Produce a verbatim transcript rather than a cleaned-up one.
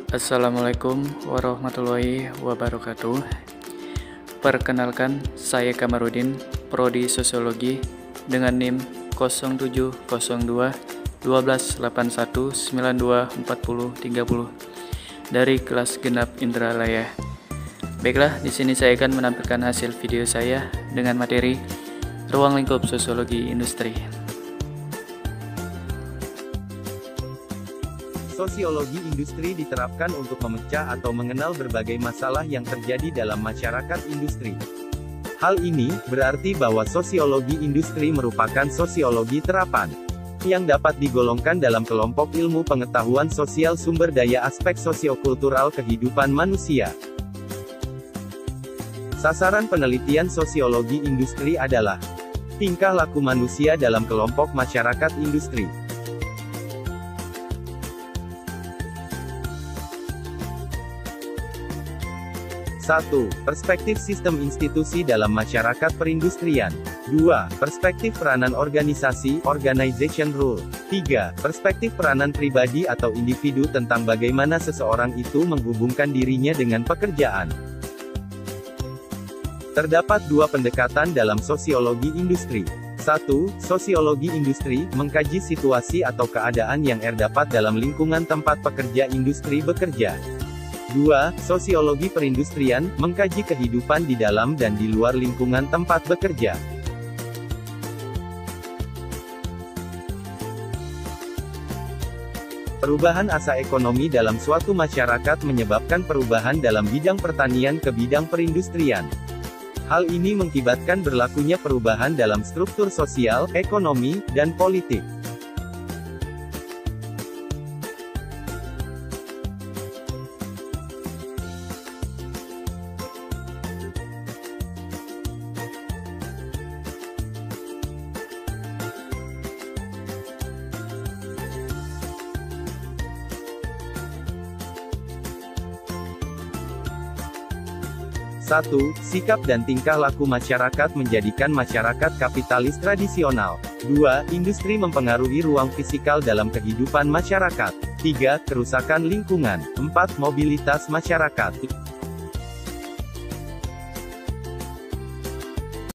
Assalamualaikum warahmatullahi wabarakatuh. Perkenalkan, saya Kamarudin, Prodi Sosiologi dengan NIM nol tujuh nol dua satu dua delapan satu sembilan dua empat nol tiga nol dari kelas genap Indralaya. Baiklah, di sini saya akan menampilkan hasil video saya dengan materi Ruang Lingkup Sosiologi Industri. Sosiologi industri diterapkan untuk memecah atau mengenal berbagai masalah yang terjadi dalam masyarakat industri. Hal ini berarti bahwa sosiologi industri merupakan sosiologi terapan yang dapat digolongkan dalam kelompok ilmu pengetahuan sosial sumber daya aspek sosiokultural kehidupan manusia. Sasaran penelitian sosiologi industri adalah tingkah laku manusia dalam kelompok masyarakat industri. satu. Perspektif sistem institusi dalam masyarakat perindustrian. dua. Perspektif peranan organisasi, organization role. tiga. Perspektif peranan pribadi atau individu tentang bagaimana seseorang itu menghubungkan dirinya dengan pekerjaan. Terdapat dua pendekatan dalam sosiologi industri. satu. Sosiologi industri, mengkaji situasi atau keadaan yang terdapat dalam lingkungan tempat pekerja industri bekerja. dua. Sosiologi perindustrian, mengkaji kehidupan di dalam dan di luar lingkungan tempat bekerja. Perubahan asa ekonomi dalam suatu masyarakat menyebabkan perubahan dalam bidang pertanian ke bidang perindustrian. Hal ini mengakibatkan berlakunya perubahan dalam struktur sosial, ekonomi, dan politik. satu. Sikap dan tingkah laku masyarakat menjadikan masyarakat kapitalis tradisional. dua. Industri mempengaruhi ruang fisikal dalam kehidupan masyarakat. tiga. Kerusakan lingkungan. empat. Mobilitas masyarakat.